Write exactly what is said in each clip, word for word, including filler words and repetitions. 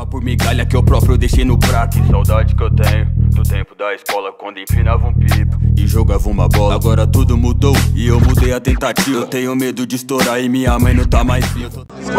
por migalha que eu próprio deixei no prato. Que saudade que eu tenho do tempo da escola, quando empinava um pipo e jogava uma bola. Agora tudo mudou e eu mudei a tentativa. Eu tenho medo de estourar e minha mãe não tá mais viva.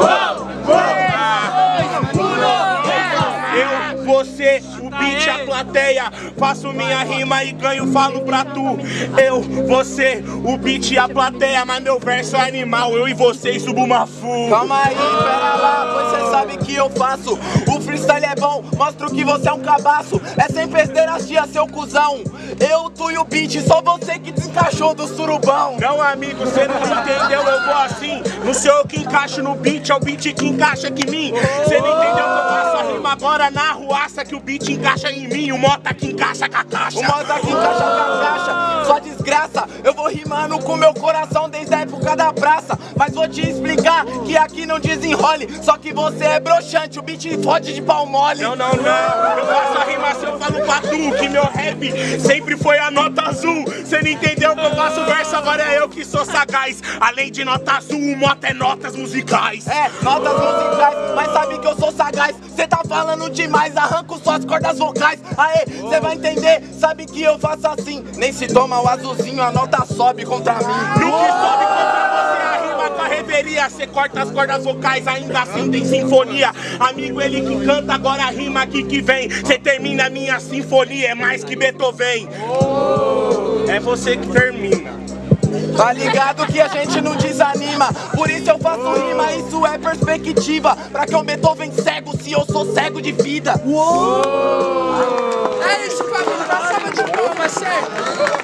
Eu, você, o beat, a plateia, faço minha rima e ganho, falo pra tu. Eu, você, o beat e a plateia, mas meu verso é animal, eu e você subo uma fuga. Calma aí, pera lá, pois cê sabe que eu faço. O freestyle é bom, mostro que você é um cabaço. É sem pederastia, seu cuzão. Eu, tu e o beat, só você que desencaixou do surubão. Não, amigo, cê não entendeu, eu vou assim. Não sou eu que encaixo no beat, é o beat que encaixa aqui em mim. Cê não entendeu que eu faço a rima agora na ruaça, que o beat encaixa em mim, o mota que encaixa com a caixa. O mota que encaixa com a caixa, sua desgraça. Eu vou rimando com meu coração desde a época da praça. Mas vou te explicar que aqui não desenrole, só que você é broxante, o beat fode de pau mole. Não, não, não, eu faço a rima se eu falo pra tu, que meu rap sempre foi a nota azul. Cê não entendeu que eu faço verso, agora é eu que sou sagaz. Além de nota azul, o mota é notas musicais. É, notas musicais, mas sabe que eu sou sagaz. Cê tá falando demais, arranco só as cordas vocais. Aê, cê vai entender, sabe que eu faço assim. Nem se toma o azulzinho, a nota sobe contra mim. No que sobe contra você, a rima com a reveria. Cê corta as cordas vocais, ainda assim tem sinfonia. Amigo, ele que canta, agora a rima aqui que vem. Cê termina a minha sinfonia, é mais que Beethoven. É você que termina. Tá ligado que a gente não desanima, por isso eu faço rima, isso é perspectiva. Pra que o Beethoven cego se eu sou cego de vida? Uou! É isso, família, dá salva de palmas, certo?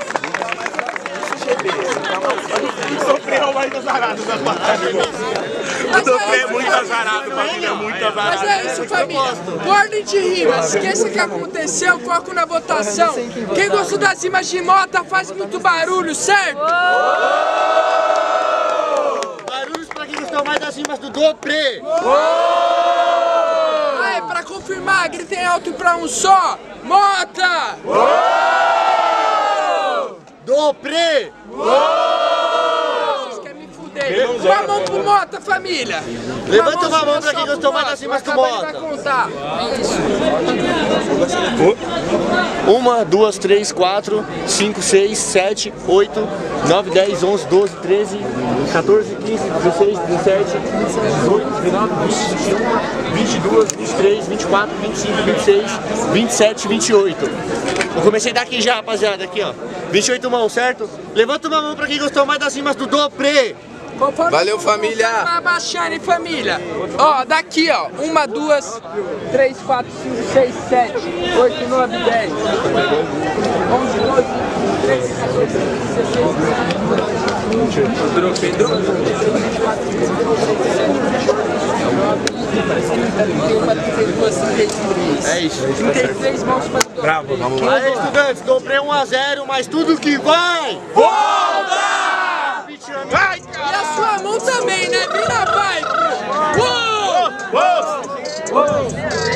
Sofreu mais azarado da batalha. Eu sofri muito azarado, família, muito azarado. Mas é isso, família. Ordem de rima, esqueça o que aconteceu, foco na votação. Quem gostou das rimas de Mota faz muito barulho, certo? Barulhos pra quem gostou mais das rimas do Dopré. Aí, pra confirmar, gritem alto pra um só. Mota! Dopré! Vocês querem me fuder? Uma mão pro Mota, família! Levanta uma mão pra quem gostou mais das rimas do Mota. Vai contar. Uma, duas, três, quatro, cinco, seis, sete, oito, nove, dez, onze, doze, treze, quatorze, quinze, dezesseis, dezessete, dezoito, dezenove, vinte, vinte e um, vinte e dois, vinte e três, vinte e quatro, vinte e cinco, vinte e seis, vinte e sete, vinte e oito. Eu comecei daqui já, rapaziada, aqui ó. vinte e oito mãos, certo? Levanta uma mão pra quem gostou mais das rimas do Dopré. Conforme Valeu, família! Abaixando, hein, família? Ó, daqui, ó. Uma, duas, três, quatro, cinco, seis, sete, oito, nove, dez, onze, doze, treze, quatorze, dezesseis, dezessete, dezoito, É isso. trinta e três mãos para o Bravo, vamos lá. Aí, estudantes, Dopré um a zero, mas tudo que vai... Volta! Vai! E a sua mão também, né? Vem na vibe! Uou! Uou!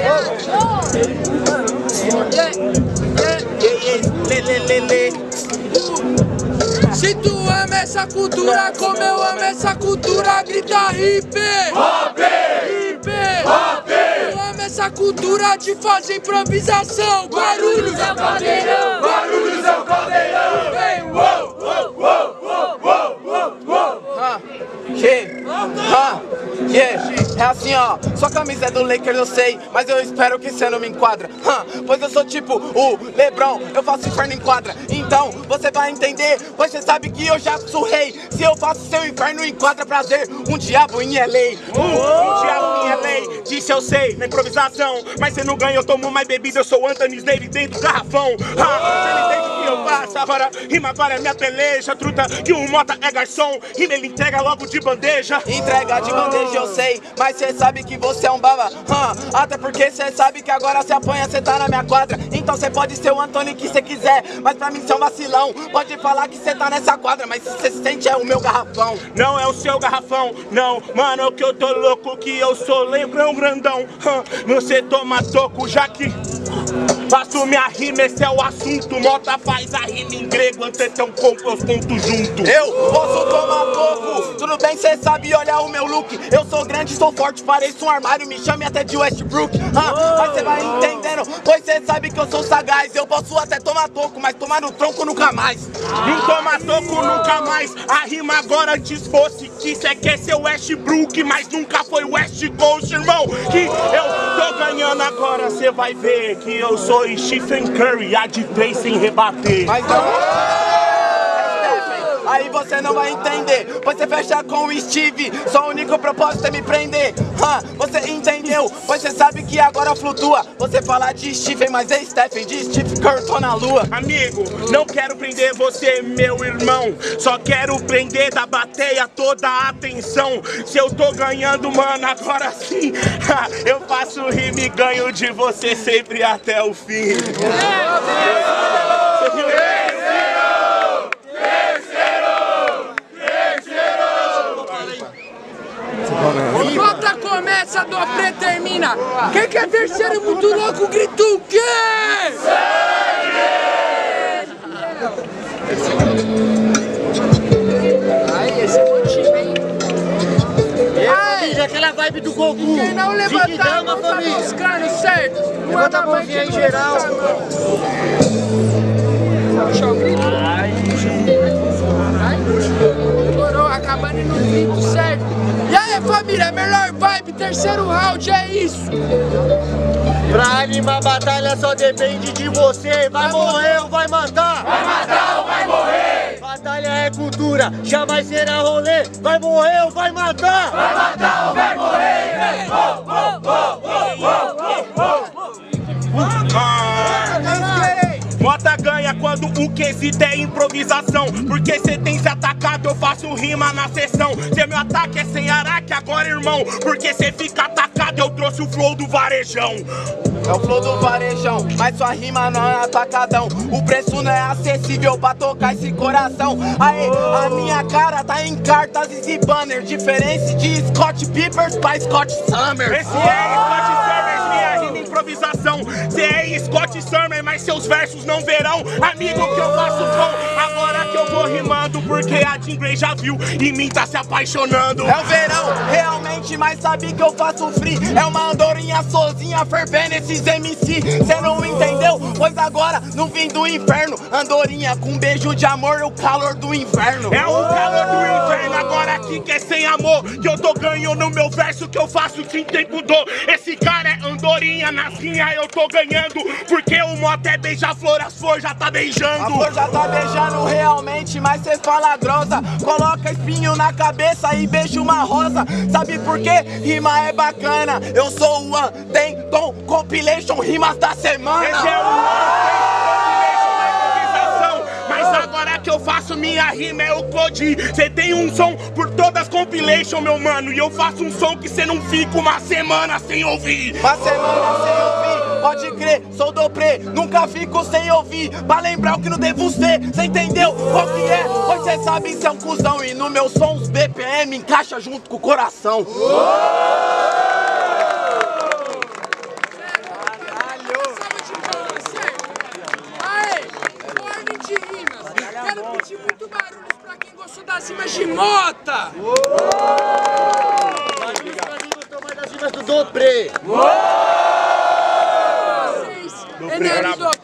Se tu ama essa cultura como eu amo essa cultura, grita hip! Hop! Hip! Hop! Eu amo essa cultura de fazer improvisação! Guarulhos é o caldeirão! Guarulhos é o caldeirão! Vem! Uou! Uou! Uou! Uou! Uou! Uou! Uou! Yeah, ah, yeah, é assim ó, sua camisa é do Lakers eu sei, mas eu espero que cê não me enquadra, huh, pois eu sou tipo o LeBron, eu faço inferno em quadra, então você vai entender, pois você sabe que eu já sou rei, se eu faço seu inferno em quadra, prazer, um diabo em L A. Um, um diabo em L A, disse eu sei, na improvisação, mas cê não ganha, eu tomo mais bebida, eu sou Anthony Davis dentro do garrafão, ah, cê não entende o que eu faço, agora, rima agora é minha peleja, truta, que o Mota é garçom, rima ele entrega logo de bandeja. Entrega de bandeja eu sei, mas cê sabe que você é um baba, huh, até porque cê sabe que agora cê apanha, cê tá na minha quadra, então cê pode ser o Antônio que cê quiser, mas pra mim cê é um vacilão, pode falar que cê tá nessa quadra, mas se cê sente é o meu garrafão. Não é o seu garrafão, não, mano, que eu tô louco, que eu sou lembrão grandão, huh, você toma toco, já que... Faço minha rima, esse é o assunto. Mota faz a rima em grego, então compra os pontos junto. Eu posso tomar pouco, tudo bem, cê sabe olhar o meu look. Eu sou grande, sou forte, pareço um armário, me chame até de Westbrook. ah, Mas cê vai entendendo, pois cê sabe que eu sou sagaz. Eu posso até tomar toco, mas tomar no tronco nunca mais. Não toma toco nunca mais. A rima agora antes fosse que cê quer ser Westbrook, mas nunca foi West Coast, irmão. Que eu tô ganhando agora, cê vai ver que eu sou Stephen Curry, a de três sem rebater. Mas não... Aí você não vai entender, pois você fecha com o Steve. Só o único propósito é me prender. Hum, você entendeu? Pois você sabe que agora flutua. Você fala de Stephen, mas é Stephen, de Steve Curry, tô na lua. Amigo, não quero prender você, meu irmão. Só quero prender da bateia toda a atenção. Se eu tô ganhando, mano, agora sim eu faço rima e ganho de você sempre até o fim. Volta, começa, do pré termina. Quem que é terceiro muito louco, grita o quê? Aí, esse é o time, hein? Família, aquela vibe do Goku. Quem não levantar a mão tá buscando, certo? Levanta a mãozinha em geral. Puxa o grito. Demorou, acabando no grito, certo? E aí, família, melhor vibe, terceiro round, é isso. Pra animar a batalha só depende de você. Vai morrer ou vai matar? Vai matar ou vai morrer? Batalha é cultura, jamais será rolê. Vai morrer ou vai matar? Vai matar ou vai morrer? Oh, oh, oh, oh, oh, oh, oh. Mota ganha quando o quesito é improvisação. Porque cê tem se atacado, eu faço rima na sessão. Cê meu ataque é sem araque agora, irmão. Porque cê fica atacado, eu trouxe o flow do varejão. É o flow do varejão, mas sua rima não é atacadão. O preço não é acessível pra tocar esse coração. Aê, a minha cara tá em cartazes e banner. Diferença de Scott Peppers pra Scott Summer. Esse é Scott Summer, minha rima improvisação. Cê é Scott Summer, mas seus versos não verão. Amigo, que eu faço som, agora que eu vou rimando. Porque a Jean Grey já viu e mim tá se apaixonando. É o verão, realmente, mas sabe que eu faço free. É uma andorinha sozinha fervendo esses M C. Cê não entendeu? Pois agora não vim do inferno. Andorinha com beijo de amor, o calor do inverno. É o calor do inverno, agora aqui que é sem amor. Que eu tô ganhando no meu verso, que eu faço sem tempo dor. Esse cara é andorinha, nas rinhas eu tô ganhando. Porque o moto é beija-flor, as flores já tá beijando. A flor já tá beijando realmente, mas cê fala grossa. Coloca espinho na cabeça e beija uma rosa. Sabe por quê? Rima é bacana. Eu sou o One, tem Tom Compilation Rimas da Semana. Esse é o Compilation da improvisação. Mas agora que eu faço minha rima é o Cody. Cê tem um som por todas as compilation, meu mano. E eu faço um som que cê não fica uma semana sem ouvir. Uma semana sem ouvir, pode crer, sou doprê. Nunca fico sem ouvir, pra lembrar o que não devo ser. Cê entendeu qual que é? Pois cê sabe se é um cuzão. E no meu som os B P M encaixa junto com o coração. Quero pedir muito barulho pra quem gostou das rimas de Mota! Das rimas do Doprê! Vocês, Enéas do